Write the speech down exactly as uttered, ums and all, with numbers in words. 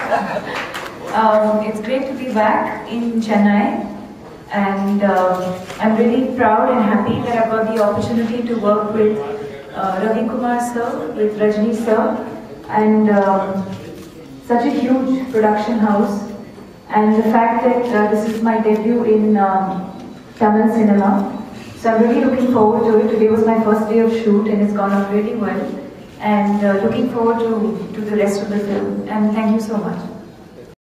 um, it's great to be back in Chennai, and uh, I'm really proud and happy that I've got the opportunity to work with uh, Ravikumar sir, with Rajini sir, and um, such a huge production house. And the fact that uh, this is my debut in um, Tamil cinema. So I'm really looking forward to it. Today was my first day of shoot and it's gone off really well. And uh, looking forward to, to the rest of the film. And thank you so much.